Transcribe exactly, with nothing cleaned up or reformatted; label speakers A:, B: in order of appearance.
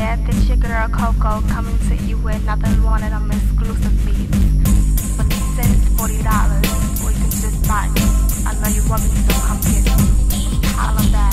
A: Yeah, this your girl Coco coming to you with another one of them exclusive beats. twenty cents, forty dollars, or you can just buy it. I know you want me, so come get it. All of that.